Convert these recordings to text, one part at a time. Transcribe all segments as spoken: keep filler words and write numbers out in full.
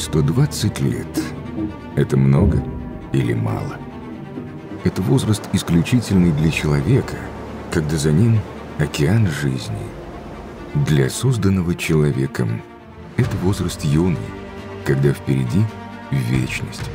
сто двадцать лет – это много или мало? Это возраст исключительный для человека, когда за ним океан жизни. Для созданного человеком это возраст юный, когда впереди вечность.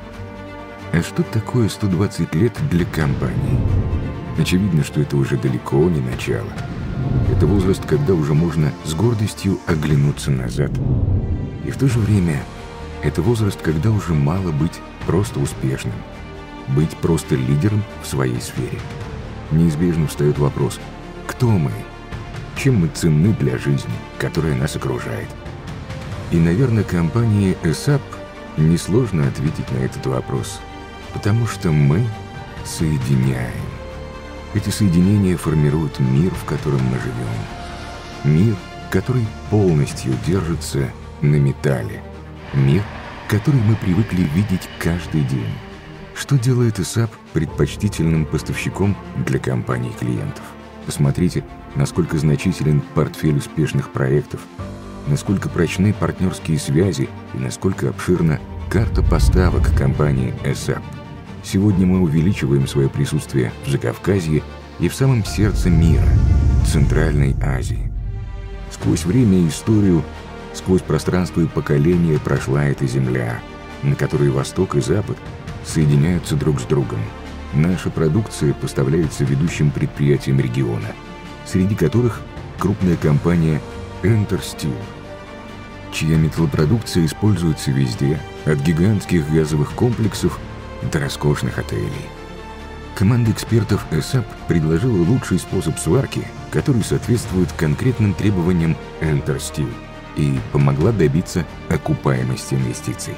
А что такое сто двадцать лет для компании? Очевидно, что это уже далеко не начало. Это возраст, когда уже можно с гордостью оглянуться назад. И в то же время это возраст, когда уже мало быть просто успешным, быть просто лидером в своей сфере. Неизбежно встает вопрос: кто мы? Чем мы ценны для жизни, которая нас окружает? И, наверное, компании эсап несложно ответить на этот вопрос, потому что мы соединяем. Эти соединения формируют мир, в котором мы живем. Мир, который полностью держится на металле. Мир, который мы привыкли видеть каждый день. Что делает эсап предпочтительным поставщиком для компаний клиентов? Посмотрите, насколько значителен портфель успешных проектов, насколько прочны партнерские связи и насколько обширна карта поставок компании эсап. Сегодня мы увеличиваем свое присутствие в Закавказье и в самом сердце мира, Центральной Азии. Сквозь время и историю, сквозь пространство и поколения прошла эта земля, на которой Восток и Запад соединяются друг с другом. Наша продукция поставляется ведущим предприятиям региона, среди которых крупная компания Enter Steel, чья металлопродукция используется везде, от гигантских газовых комплексов до роскошных отелей. Команда экспертов эсап предложила лучший способ сварки, который соответствует конкретным требованиям Enter Steel, и помогла добиться окупаемости инвестиций.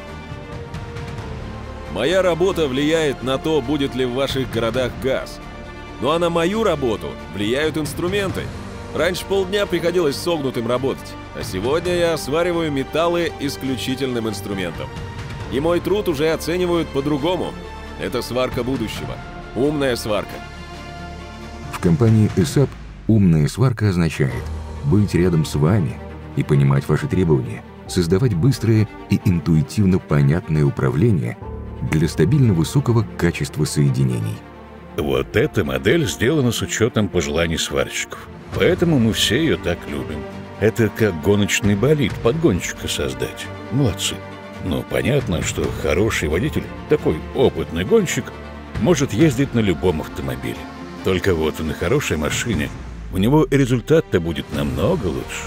Моя работа влияет на то, будет ли в ваших городах газ. Ну а на мою работу влияют инструменты. Раньше полдня приходилось согнутым работать, а сегодня я свариваю металлы исключительным инструментом. И мой труд уже оценивают по-другому. Это сварка будущего. Умная сварка. В компании эсап умная сварка означает быть рядом с вами и понимать ваши требования, создавать быстрое и интуитивно понятное управление для стабильно высокого качества соединений. Вот эта модель сделана с учетом пожеланий сварщиков. Поэтому мы все ее так любим. Это как гоночный болид под гонщика создать. Молодцы. Но понятно, что хороший водитель, такой опытный гонщик, может ездить на любом автомобиле. Только вот на хорошей машине у него результат-то будет намного лучше.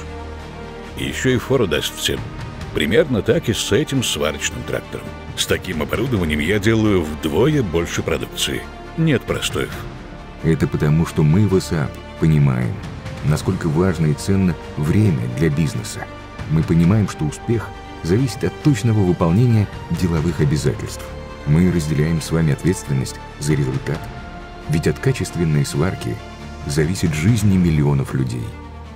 И еще и фору даст всем. Примерно так и с этим сварочным трактором. С таким оборудованием я делаю вдвое больше продукции. Нет простоев. Это потому, что мы в эсап понимаем, насколько важно и ценно время для бизнеса. Мы понимаем, что успех зависит от точного выполнения деловых обязательств. Мы разделяем с вами ответственность за результат. Ведь от качественной сварки зависит жизни миллионов людей.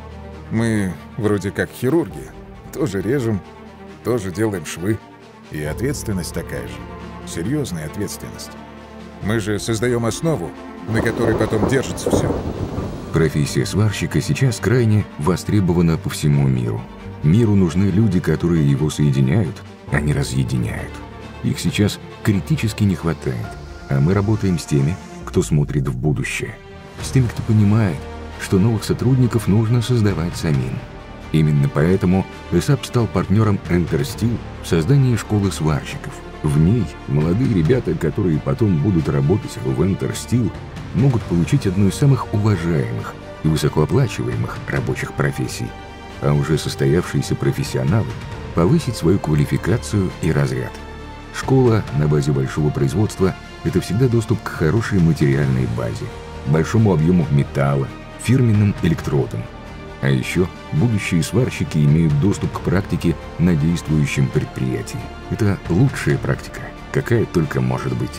Мы вроде как хирурги. Тоже режем, тоже делаем швы. И ответственность такая же. Серьезная ответственность. Мы же создаем основу, на которой потом держится все. Профессия сварщика сейчас крайне востребована по всему миру. Миру нужны люди, которые его соединяют, а не разъединяют. Их сейчас критически не хватает, а мы работаем с теми, кто смотрит в будущее. С теми, кто понимает, что новых сотрудников нужно создавать самим. Именно поэтому эсап стал партнером Enter Steel в создании школы сварщиков. В ней молодые ребята, которые потом будут работать в Enter Steel, могут получить одну из самых уважаемых и высокооплачиваемых рабочих профессий, а уже состоявшиеся профессионалы повысить свою квалификацию и разряд. Школа на базе большого производства – это всегда доступ к хорошей материальной базе, большому объему металла, фирменным электродам. А еще будущие сварщики имеют доступ к практике на действующем предприятии. Это лучшая практика, какая только может быть.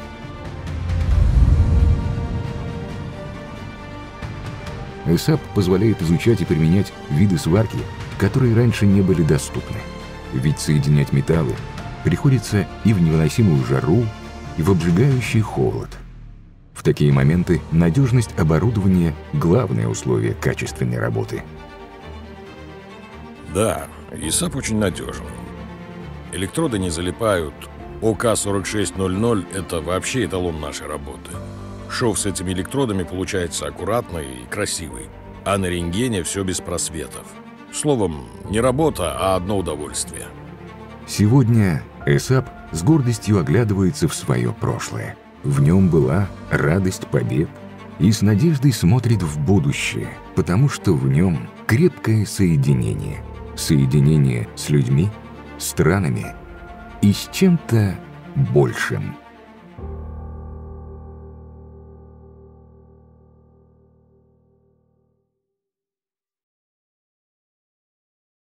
эсап позволяет изучать и применять виды сварки, которые раньше не были доступны. Ведь соединять металлы приходится и в невыносимую жару, и в обжигающий холод. В такие моменты надежность оборудования – главное условие качественной работы. Да, эсап очень надежен. Электроды не залипают. ОК сорок шесть ноль ноль – это вообще эталон нашей работы. Шов с этими электродами получается аккуратный и красивый. А на рентгене все без просветов. Словом, не работа, а одно удовольствие. Сегодня ЭСАП с гордостью оглядывается в свое прошлое. В нем была радость побед и с надеждой смотрит в будущее, потому что в нем крепкое соединение. Соединение с людьми, странами и с чем-то большим.